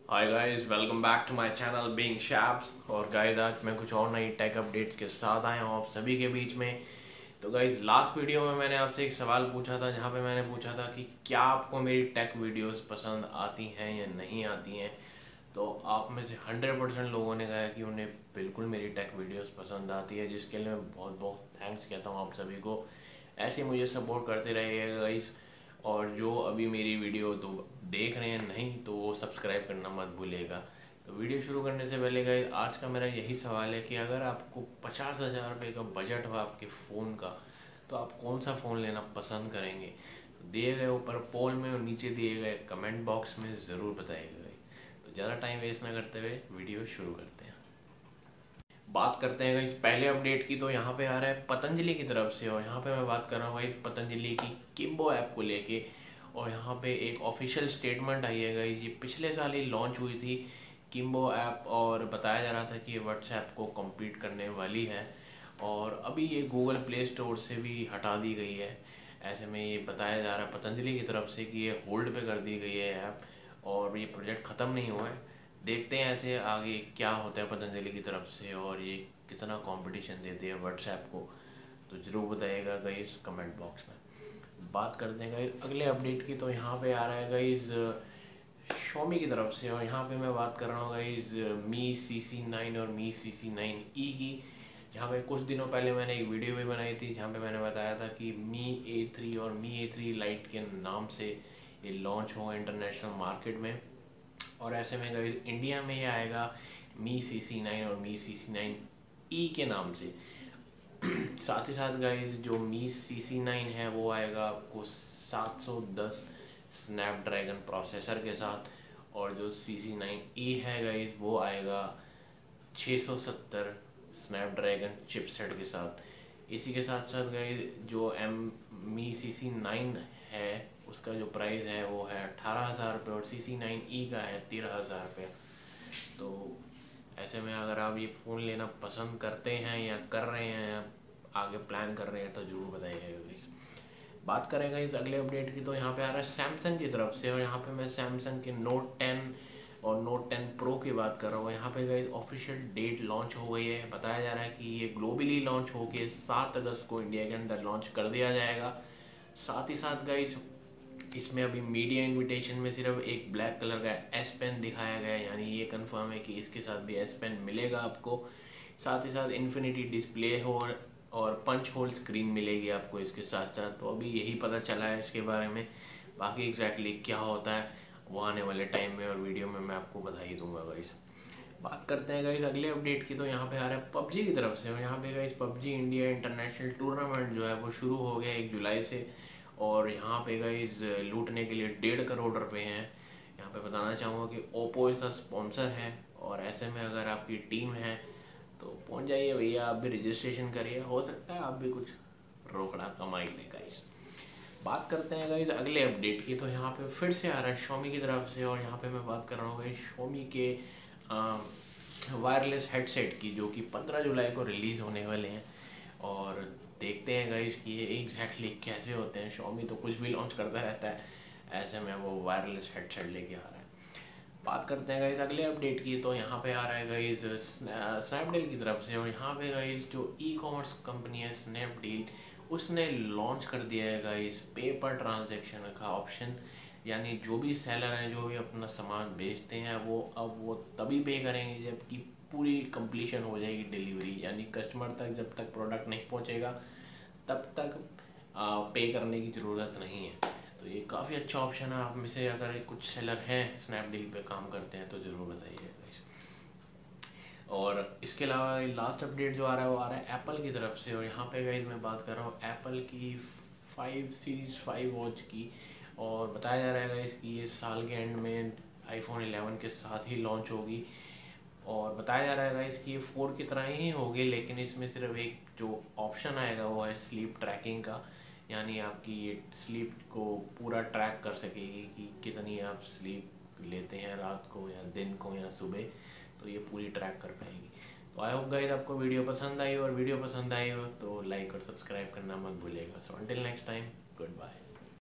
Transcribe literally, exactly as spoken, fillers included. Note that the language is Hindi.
Hi guys, welcome back to my channel being shapes. और गाइस आज मैं कुछ और नई टेक अपडेट्स के साथ आया हूँ आप सभी के बीच में। तो गाइस लास्ट वीडियो में मैंने आपसे एक सवाल पूछा था, जहाँ पे मैंने पूछा था कि क्या आपको मेरी टेक वीडियोस पसंद आती हैं या नहीं आती हैं। तो आप में से हंड्रेड परसेंट लोगों ने कहा कि उन्हें बिल्कुल मेरी टेक वीडियोस पसंद आती है, जिसके लिए मैं बहुत बहुत थैंक्स कहता हूँ आप सभी को। ऐसे मुझे सपोर्ट करते रहिएगा गाइस। और जो अभी मेरी वीडियो तो देख रहे हैं नहीं, तो वो सब्सक्राइब करना मत भूलिएगा। तो वीडियो शुरू करने से पहले गाइस आज का मेरा यही सवाल है कि अगर आपको पचास हज़ार रुपये का बजट हो आपके फ़ोन का, तो आप कौन सा फ़ोन लेना पसंद करेंगे। तो दिए गए ऊपर पोल में और नीचे दिए गए कमेंट बॉक्स में ज़रूर बताइएगा। तो ज़्यादा टाइम वेस्ट ना करते हुए वीडियो शुरू करते हैं। बात करते हैं इस पहले अपडेट की। तो यहाँ पे आ रहा है पतंजलि की तरफ से, और यहाँ पे मैं बात कर रहा हूँ इस पतंजलि की किम्बो ऐप को लेके। और यहाँ पे एक ऑफिशियल स्टेटमेंट आई है गाइस, ये पिछले साल ही लॉन्च हुई थी किम्बो ऐप, और बताया जा रहा था कि ये व्हाट्सएप को कम्पीट करने वाली है। और अभी ये गूगल प्ले स्टोर से भी हटा दी गई है। ऐसे में ये बताया जा रहा है पतंजलि की तरफ से कि ये होल्ड पे कर दी गई है ऐप, और ये प्रोजेक्ट ख़त्म नहीं हुआ है। देखते हैं ऐसे आगे क्या होता है पतंजलि की तरफ से, और ये कितना कंपटीशन देते हैं व्हाट्सएप को। तो ज़रूर बताइएगा गाइस कमेंट बॉक्स में। बात करते हैं गाइस अगले अपडेट की। तो यहाँ पे आ रहा है गाइस xiaomi की तरफ से, और यहाँ पे मैं बात कर रहा हूँ गाइस मी सी सी नाइन और मी सी सी नाइन ई की। जहाँ पे कुछ दिनों पहले मैंने एक वीडियो भी बनाई थी, जहाँ पे मैंने बताया था कि मी ए थ्री और मी ए थ्री लाइट के नाम से ये लॉन्च होगा इंटरनेशनल मार्केट में। और ऐसे में गाइस इंडिया में ये आएगा मी सी सी नाइन और मी सी सी नाइन ई के नाम से। साथ ही साथ गाइस जो मी सी सी नाइन है वो आएगा आपको सात सौ दस स्नैपड्रैगन प्रोसेसर के साथ, और जो सी सी नाइन ई है गाइस वो आएगा छः सौ सत्तर स्नैपड्रैगन चिपसेट के साथ। इसी के साथ साथ गाइस जो एम मी सी सी नाइन है उसका जो प्राइस है वो है अठारह हज़ार रुपये, और सी सी नाइन ई का है तेरह हज़ार रुपये। तो ऐसे में अगर आप ये फ़ोन लेना पसंद करते हैं या कर रहे हैं या आगे प्लान कर रहे हैं तो ज़रूर बताइएगा गाइस। बात करेंगे इस अगले अपडेट की। तो यहाँ पे आ रहा है सैमसंग की तरफ से, और यहाँ पे मैं सैमसंग के नोट टेन और नोट टेन प्रो की बात कर रहा हूँ। यहाँ पे गाइस ऑफिशियल डेट लॉन्च हो गई है। बताया जा रहा है कि ये ग्लोबली लॉन्च होके सात अगस्त को इंडिया के अंदर लॉन्च कर दिया जाएगा। साथ ही साथ गाइस इसमें अभी मीडिया इनविटेशन में सिर्फ एक ब्लैक कलर का एस पेन दिखाया गया है, यानी ये कंफर्म है कि इसके साथ भी एस पेन मिलेगा आपको। साथ ही साथ इन्फिनिटी डिस्प्ले हो और पंच होल स्क्रीन मिलेगी आपको इसके साथ साथ। तो अभी यही पता चला है इसके बारे में, बाकी एग्जैक्टली क्या होता है वो आने वाले टाइम में और वीडियो में मैं आपको बता ही दूंगा गाइस। बात करते हैं गाइस अगले अपडेट की। तो यहाँ पे आ रहा है पबजी की तरफ से, और यहाँ पे guys PUBG India international tournament जो है वो शुरू हो गया एक जुलाई से। और यहाँ पे गाइस लूटने के लिए डेढ़ करोड़ रुपए हैं। यहाँ पे बताना चाहूँगा कि ओप्पो इसका स्पॉन्सर है, और ऐसे में अगर आपकी टीम है तो पहुँच जाइए भैया, आप भी रजिस्ट्रेशन करिए, हो सकता है आप भी कुछ रोकड़ा कमाई ले गाइस। बात करते हैं गाइस अगले अपडेट की। तो यहाँ पे फिर से आ रहा है xiaomi की तरफ से, और यहाँ पे मैं बात कर रहा हूँ गाइस xiaomi के वायरलेस हेडसेट की, जो कि पंद्रह जुलाई को रिलीज़ होने वाले हैं। और देखते हैं गाइस कि ये एग्जैक्टली कैसे होते हैं। xiaomi तो कुछ भी लॉन्च करता रहता है, ऐसे में वो वायरलेस हेडसेट लेके आ रहा है। बात करते हैं गाइस अगले अपडेट की। तो यहाँ पे आ रहा है गाइस स्नैपडील की तरफ से, और यहाँ पे गाइस जो ई कॉमर्स कंपनी है स्नैपडील, उसने लॉन्च कर दिया है गाइस पे पर ट्रांजैक्शन का ऑप्शन। यानी जो भी सेलर हैं जो भी अपना सामान बेचते हैं वो अब वो तभी पे करेंगे जबकि पूरी कंप्लीशन हो जाएगी डिलीवरी, यानी कस्टमर तक जब तक प्रोडक्ट नहीं पहुंचेगा तब तक पे करने की ज़रूरत नहीं है। तो ये काफ़ी अच्छा ऑप्शन है। आप में से अगर कुछ सेलर हैं स्नैपडील पे काम करते हैं तो ज़रूर बताइए गाइस। और इसके अलावा लास्ट अपडेट जो आ रहा है वो आ रहा है एप्पल की तरफ से, और यहाँ पे गाइस मैं बात कर रहा हूँ एप्पल की फाइव सीरीज़ फाइव वॉच की। और बताया जा रहा है गाइस कि ये साल के एंड में आईफोन इलेवन के साथ ही लॉन्च होगी। और बताया जा रहा है गाइस कि ये फोर की तरह ही होगी, लेकिन इसमें सिर्फ एक जो ऑप्शन आएगा वो है स्लीप ट्रैकिंग का। यानी आपकी ये स्लीप को पूरा ट्रैक कर सकेगी कि कितनी आप स्लीप लेते हैं रात को या दिन को या सुबह, तो ये पूरी ट्रैक कर पाएगी। तो आई होप गाइस आपको वीडियो पसंद आई हो, और वीडियो पसंद आई हो तो लाइक और सब्सक्राइब करना मत भूलिएगा। So until next time, good bye.